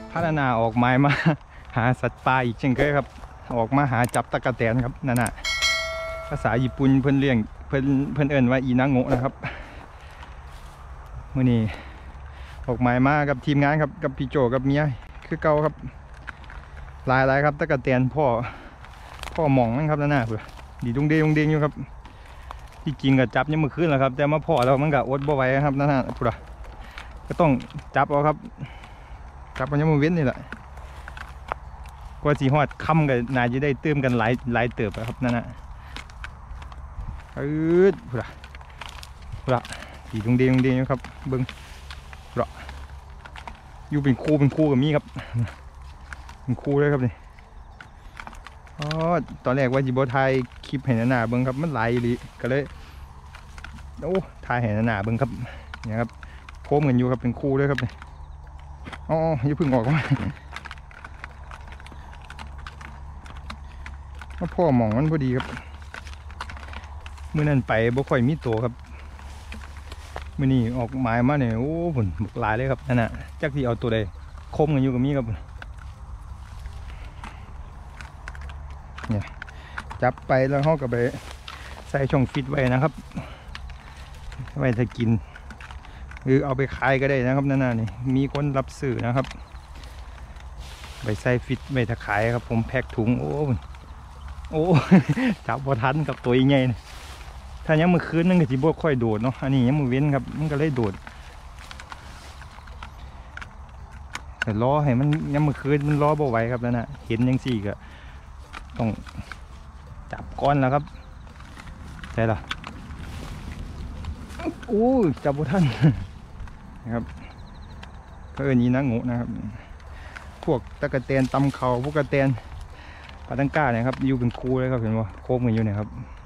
พัฒนาออกหมายมาหาสัตว์ป่าอีกเช่นเคยครับออกมาหาจับตะกะแตนครับนั่นน่ะภาษาญี่ปุ่นเพิ่นเรียกเพิ่นเอิ้นว่าอีนาโงะนะครับมื้อนี้ออกหมายมากับทีมงานครับกับพี่โจกับเมียคือเก่าครับหลายครับตะกะแตนพ่อหม่องนั่นครับนั่นน่ะเพื่อดีดุงเดงอยู่ครับที่จริงก็จับยังเมื่อคืนแล้วครับแต่มาพ่อแล้วมันก็อดบ่ไหวครับนั่นน่ะพุ่นก็ต้องจับเอาครับจับมันยังมือเว้นนี่แหละกว่าสีหอดค่ำกันนายจะได้เติมกันหลายเติบครับนั่นน่ะพุ่นสีดุงเดงอยู่ครับเบิ้งพุ่นอยู่เป็นคู่กับมีครับเป็นคู่เลยครับนี่อ๋อตอนแรกว่าจีโบไทยคลิปเห็นหน้าเบิ้งครับมันไหลเลยก็เลยโอ้ทายเห็นหน้าเบิ้งครับเนี่ยครับโค้งกันอยู่ครับเป็นคู่เลยครับนี่อ๋ออย่าพึ่งออกมาพ่อหมองมันพอดีครับมื้อนั้นไปบ่ค่อยมีตัวครับมื้อนี้ออกหมายมาเนี่ยโอ้ผลบุกหลายเลยครับนั่นน่ะจักที่เอาตัวใดคมกันอยู่กับมีครับเนี่ยจับไปแล้วเขาก็ไปใส่ช่องฟิตไว้นะครับไว้ถ้ากินหรือเอาไปขายก็ได้นะครับนั่นน่ะนี่มีคนรับซื้อนะครับไปใส่ฟิตไว้ถ้าขายครับผมแพ็คถุงโอ้จับบ่ทันกับตัวใหญ่ถ้ายังมือคืนนั่นก็จะบ่ค่อยโดดเนาะอันนี้ยังมือเว้นครับมันก็เลยโดดแต่ล้อให้มันยังมือคืนมันล้อบ่ไหวครับนั่นน่ะเห็นยังสี่ก็ต้องจับก้อนแล้วครับใช่หรอโอ้จับบ่ทันนะครับก็นี้นะงูนะครับพวกตะกะแตนตำเขาพวกกระแตนปลาตังก้าเนี่ยครับอยู่เป็นคูเลยครับเห็นว่าโค้งกันอยู่เนี่ยครับ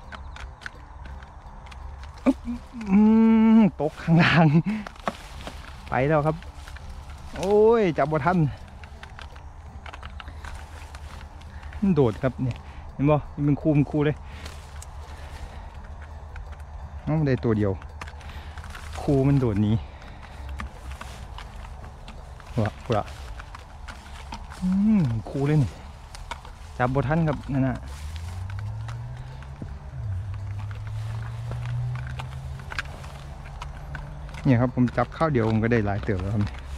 ตกข้างล่างไปแล้วครับโอ้ยจับบ่ทันโดดครับเนี่ยเห็นบ่เป็นคูเลยน้องได้ตัวเดียวคูมันโดดหนีว่ะคูเล่นจับบ่ทันครับนั่นน่ะเนี่ยครับผมจับข้าวเดียวผมก็ได้หลายเติบแล้วครับ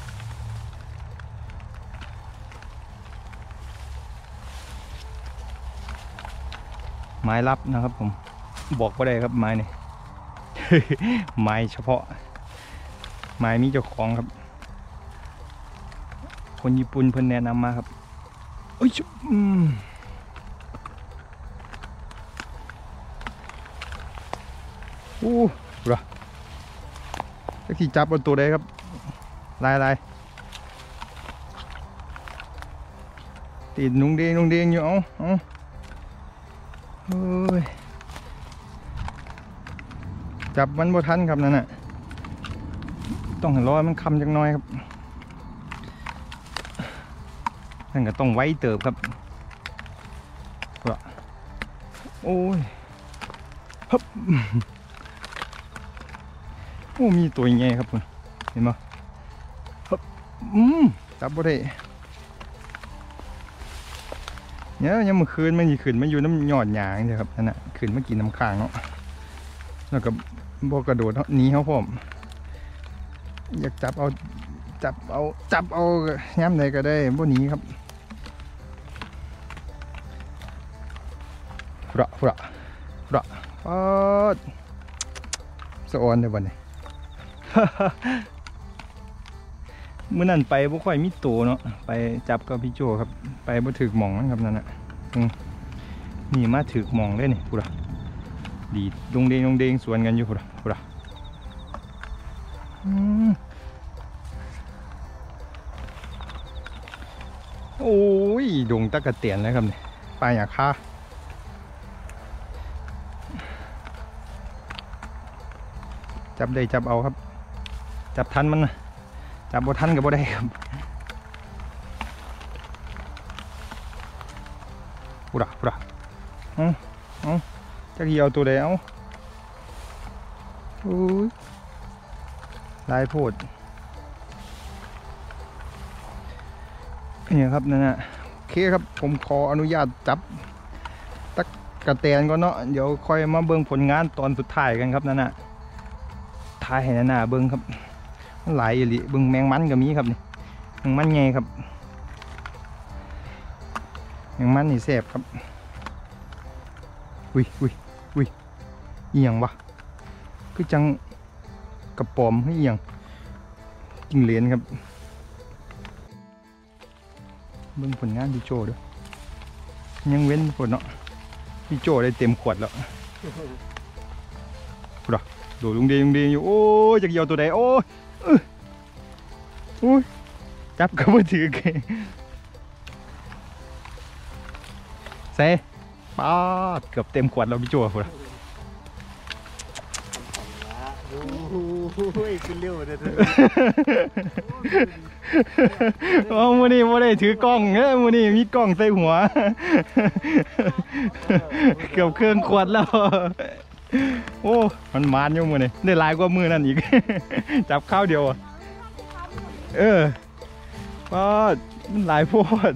ไม้ลับนะครับผมบอกว่าได้ครับไม้นี่ ไม้เฉพาะไม้มีเจ้าของครับคนญี่ปุ่นเพิ่นแนะนำมาครับโอ้ยเหรอตะกี้จับบนตัวได้ครับลายติดนุ่งเด้งอยู่เอ้าเฮ้ยจับมันบ่ทันครับนั่นน่ะต้องรอมันคำจังน้อยครับนั่นก็ต้องไว้เติบครับโอ้ยฮึบโอ้มีตัวใหญ่ครับคุณเห็นไหมฮึบจับบ่ได้เนี่ยยังเมื่อคืนมันขึ้นมาอยู่น้ำหยอดหยางเลยครับนั่นน่ะขึ้นมากินน้ำค้างเนาะแล้วก็บ่กระโดดหนีเขาผมอยากจับเอาย้ำไหนก็ได้บ่หนีครับฟระสะออนเลยวันนี้ เมื่อนั้นไปบ่ค่อยมีตัวเนาะไปจับกับพี่โจครับไปบ่ถึกหม่องนั่นครับนั่นน่ะนี่มาถึกหม่องเลยนี่พุ่นดีดงเดงสวนกันอยู่พุ่นโอ้ยดงตะกะเตียนเลยครับนี่ปลาหยาค่าจับได้จับเอาครับจับทันมันนะจับบ่ทันกับบ่ได้ครับพุ่นจะเกี่ยวตัวใดเอาลายโพดนี่ครับนั่นนะโอเคครับผมขออนุญาตจับตักกะแตนก่อนเนาะเดี๋ยวค่อยมาเบิ่งผลงานตอนสุดท้ายกันครับนั่นนะถ่ายให้นั่นนะเบิ่งครับมันหลายอีหลีเบิ่งแมงมันก็มีครับนี่แมงมันไงครับแมงมันนี่แซ่บครับอุ้ยเอียงวะคือจังกระป๋อมให้เอียงจิ้งเหลนครับเบิ่งผลงานพี่โจด้วยยังเว้นผลเนาะพี่โจได้เต็มขวดแล้วพูดอ่ะโดดลุงเดยอยู่โอ้ยจะเกี่ยวตัวใดโอ้ยจับก็ไม่ถือเกเซ่ป้าเกือบเต็มขวดแล้วพี่โจพูดอ่ะโอ้ยขึ้นเร็วเลยโอ้มูนี่ไม่ได้ถือกล้องเฮ้ยมูนี่มีกล้องใส่หัวเกือบเครื่องขวดแล้วโอ้มันมานอยู่มูนี่ได้หลายกว่ามือนั่นอีกจับข้าวเดียวอ่ะป้ามันหลายโพด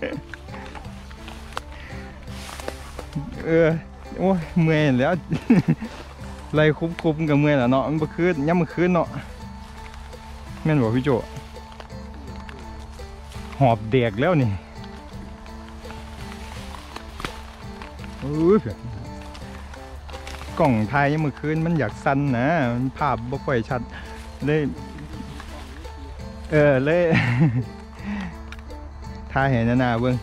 โอ้ยเมื่อยแล้วไรคุบกับเมื่อยแล้วเนาะมันบ่คืนย้ำมันคืนเนาะแม่นบอกพี่โจหอบเด็กแล้วนี่กล่องไทยยังเมื่อคืนมันอยากสั้นนะมันภาพบ่ค่อยชัดเลยเลยถ่ายเห็นหน้าเบิ่ง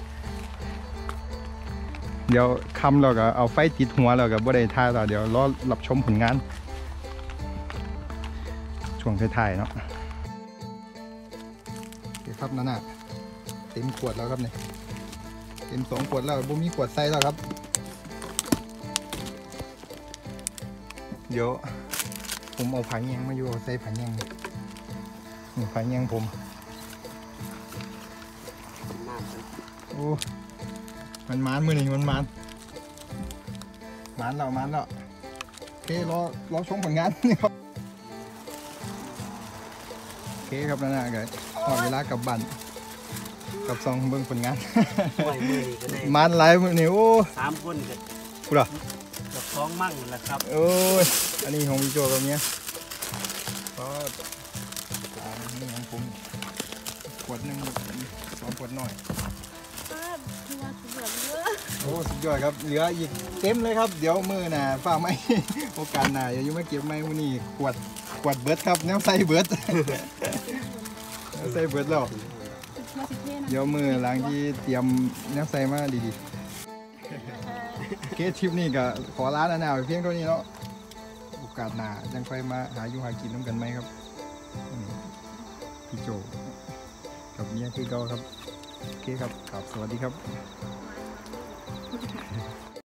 เดี๋ยวคำเราก็เอาไฟติดหัวเราก็บ่ได้ถ่ายต่อเดี๋ยวรอรับชมผลงานช่วงท้ายๆเนาะโอเคครับนั่นน่ะเต็มขวดแล้วครับเนี่ยเต็ม2 ขวดแล้วบ่มีขวดใส่แล้วครับเดี๋ยวผมเอาผาแยงมาอยู่ใส่ผาแยงนี่ผาแยงผมโอ้มันมานมือหนึ่งมันมานแล้วโอเครอชมผลงานนี่ครับโอเคครับนั่นน่ะก็พอเวลากลับบ้านกับซองเบิ่งผลงานมันหลายมือนี่โอ้ 3 คนกันกูเหรอกับ2 มั่งแหละครับโอ้ยอันนี้ของพี่โจกับเนี้ยก็นี่ของผมขวดนึง2 ขวดหน่อยโอ้สุดยอดครับเหลืออีกเต็มเลยครับเดี๋ยวมือน่ะฝากไหมโอกาสหน้าอย่ายุ่งมาเก็บไหมมื้อนี้ขวดเบิร์ดครับแนวใส่เบิร์ดใส่เบิร์ดแล้วเดี๋ยวมือหลังที่เตรียมแนวใส่มาดีๆเคสทริปนี้ก็ขอร้านหน้าไปเพียงเท่านี้เนาะโอกาสหน้ายังค่อยมาหาอยู่หากินน้ำกันไหมครับพี่โจกับเมียคือเก่าครับโอเคครับสวัสดีครับ